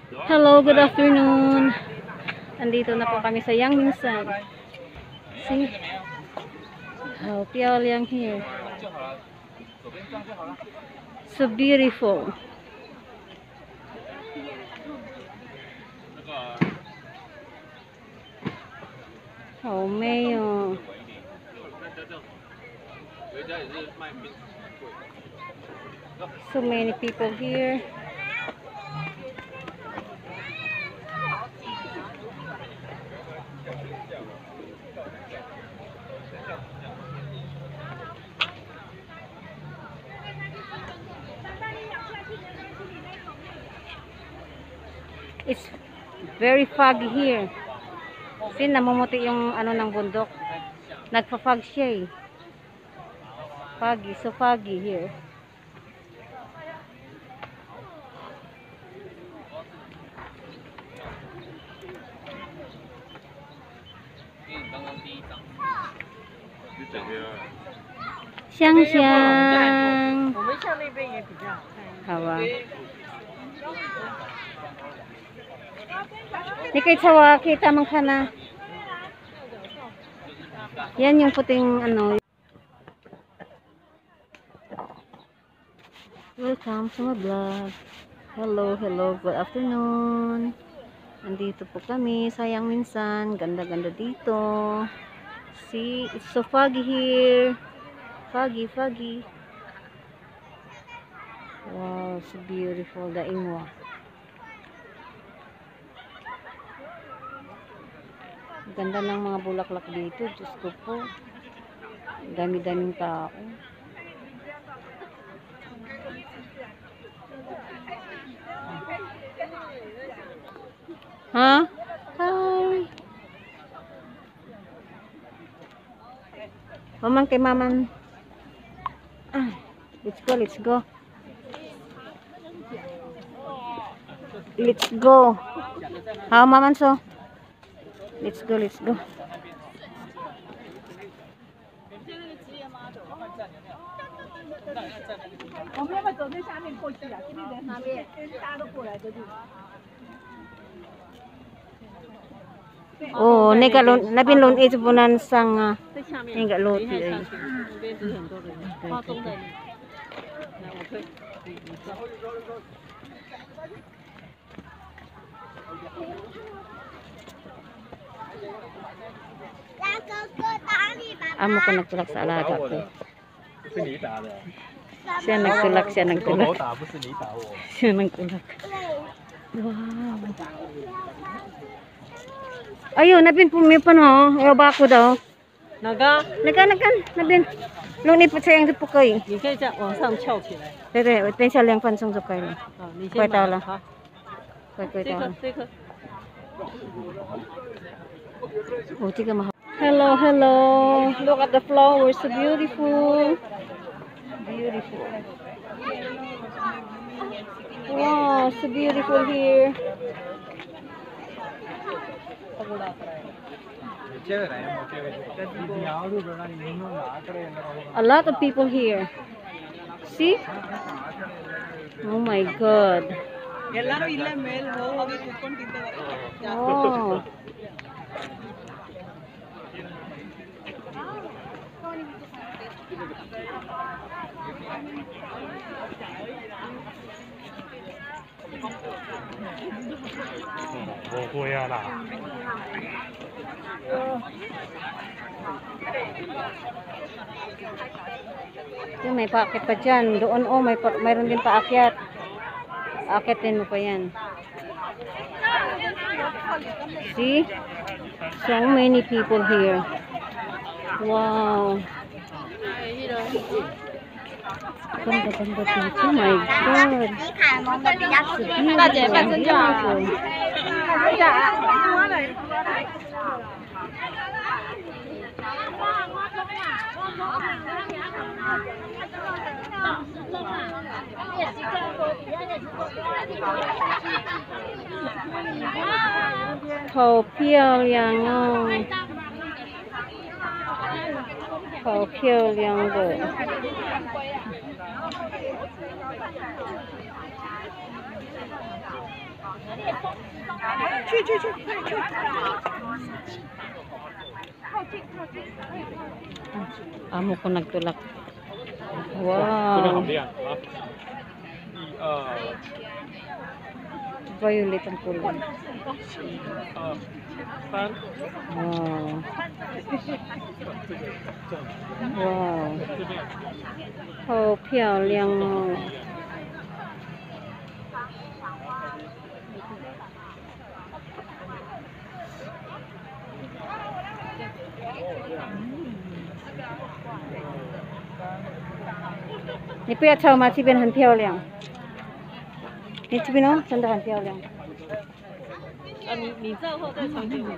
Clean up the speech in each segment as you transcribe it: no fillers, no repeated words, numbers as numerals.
Hello, good afternoon. Andito na po kami sa Yangmingsan. See? How Pyongyang here. So beautiful. Oh, Mayo. So many people here. It's very foggy here. See, namumuti yung ano ng bundok. Nagpa-fog siya eh. Foggy, so foggy here. Xiang. 我们像那边也比较。 好吧。Di kay sawa kita man kana. Yan yung puting ano. Welcome to my vlog. Hello, good afternoon. Nandito po kami sa Yangmingsan. Ganda-ganda dito. See, it's so foggy here. Foggy. Wow, so beautiful the Ingwa. Ganda ng mga bulaklak dito. Diyos ko po. Dami-daming tao. Ha? Hi. Maman kay maman. Let's go. Let's go. How maman so? Let's go. 我们要不要走在下面过去啊？这边人那边大家都过来这里。 Oh, nabinlon ito punan sang nga loti ay. Amo ko nagtulak sa alaga ko. Siya nagtulak. Siya nagtulak. Wow. Ayun, nabin pumipan mo. Ayaw ba ako daw? Naga? Nabin. Lunipot po sayang po kayo. 你可以这样往上翘起来。 对，我等一下2分钟就可以了。 你先快到了。 好。 快到了。 这颗。 Oh, tiga mahal. Hello. Look at the flowers, so beautiful. Wow, so beautiful here. A lot of people here. See? Oh my God. Oh. Yung may paakyat pa dyan. Doon mayroon din paakyat. Aakyatin mo pa yan. See? So many people here. Wow. Ganda dito. Oh my God. 大姐半身就好。 好漂亮哦，好漂亮的。 去去去，去。 Amo ko nagtulak. 这边好 Wow. 亮啊！1、2、 Violet ang kulay. 1、2、3。 Wow. 这个重点， Wow. 这边好漂亮哦。你不要吵嘛，这边很漂亮。你这边哦，真的很漂亮。 啊，你照后再传给我。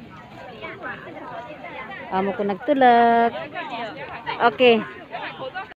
好。Amo ko nagtulak. Okay.